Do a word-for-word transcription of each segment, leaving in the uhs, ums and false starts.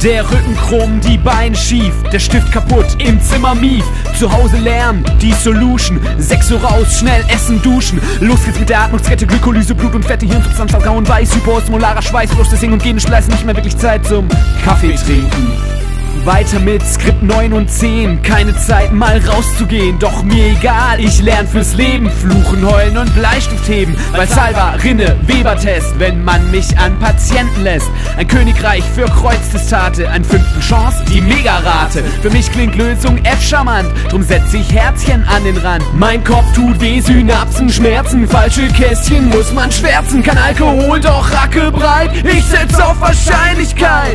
Der Rücken krumm, die Beine schief, der Stift kaputt, im Zimmer mief. Zu Hause lernen, die Solution. sechs Uhr raus, schnell essen, duschen. Los geht's mit der Atmungsrette, Glykolyse, Blut und Fette, Hirnsubstanz, grauen Weiß, hypoosmolarer Schweiß, bloß das Singen und Gehen Schleiß, nicht mehr wirklich Zeit zum Kaffee trinken. Weiter mit Skript neun und zehn, keine Zeit mal rauszugehen, doch mir egal, ich lern fürs Leben, fluchen, heulen und Bleistift heben, weil Salva, Rinne, Weber-Test, wenn man mich an Patienten lässt. Ein Königreich für Kreuztestate, ein fünften Chance, die Megarate. Für mich klingt Lösung F charmant, drum setz ich Herzchen an den Rand. Mein Kopf tut weh, Synapsen, Schmerzen, falsche Kästchen muss man schwärzen, kein Alkohol, doch Racke breit, ich setz auf Wahrscheinlichkeit.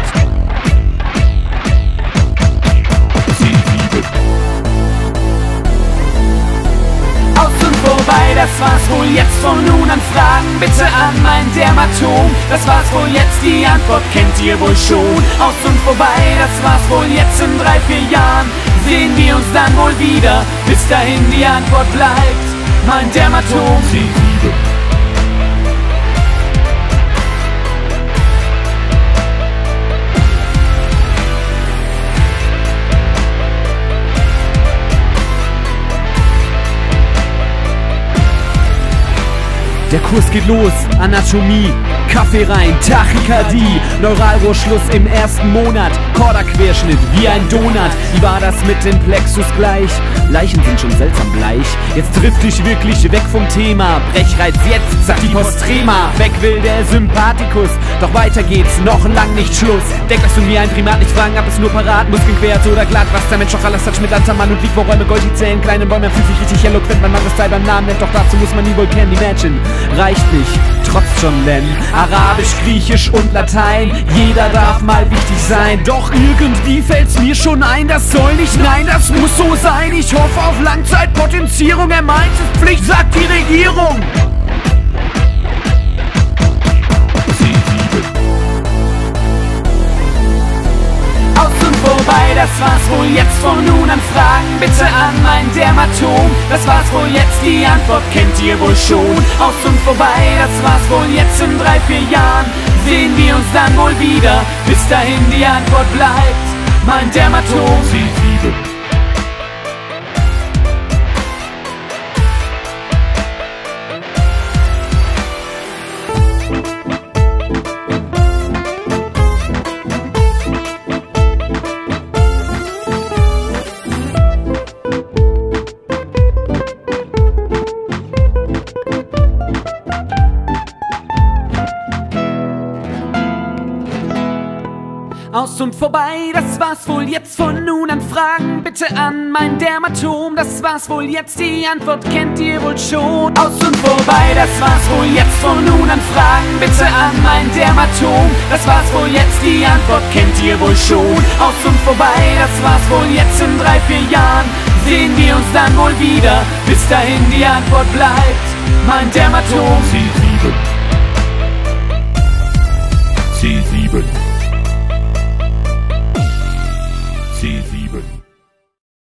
Vorbei, das war's wohl jetzt, von nun an Fragen bitte an mein Dermatom. Das war's wohl jetzt, die Antwort kennt ihr wohl schon. Aus und vorbei, das war's wohl jetzt, in drei, vier Jahren sehen wir uns dann wohl wieder. Bis dahin die Antwort bleibt mein Dermatom. Der Kurs geht los, Anatomie, Kaffee rein, Tachykardie, Neuralrohrschluss im ersten Monat, Chordaquerschnitt wie ein Donut. Wie war das mit dem Plexus gleich? Leichen sind schon seltsam bleich. Jetzt trifft dich wirklich weg vom Thema. Brechreiz jetzt, sagt die Postrema. Weg will der Sympathikus, doch weiter geht's, noch lang nicht Schluss. Denk, dass du mir ein Primat nicht fragen, ob es nur parat, Muskeln quert oder glatt. Was der Mensch doch alles hat mit Antermann und Liquorräume, Gold, die Zellen, kleine Bäume, fühlt sich richtig eloquent, man das Teil beim Namen nennt. Doch dazu muss man nie wohl kennen, Imagine. Reicht nicht, trotz John Lennon. Arabisch, Griechisch und Latein, jeder darf mal wichtig sein. Doch irgendwie fällt's mir schon ein, das soll nicht, nein, das muss so sein. Ich hoffe auf Langzeitpotenzierung, er meint es Pflicht, sagt die Regierung. Aus und vorbei, das war's wohl jetzt, von nun an Fragen bitte an mein Dermatom. Das war's wohl jetzt, die Antwort kennt ihr wohl schon. Aus und vorbei, das war's wohl jetzt, in drei, vier Jahren sehen wir uns dann wohl wieder. Bis dahin die Antwort bleibt mein Dermatom. Aus und vorbei, das war's wohl jetzt, von nun an Fragen bitte an mein Dermatom. Das war's wohl jetzt, die Antwort kennt ihr wohl schon. Aus und vorbei, das war's wohl jetzt, von nun an Fragen bitte an mein Dermatom. Das war's wohl jetzt, die Antwort kennt ihr wohl schon. Aus und vorbei, das war's wohl jetzt, in drei, vier Jahren sehen wir uns dann wohl wieder. Bis dahin die Antwort bleibt mein Dermatom. C sieben. C sieben.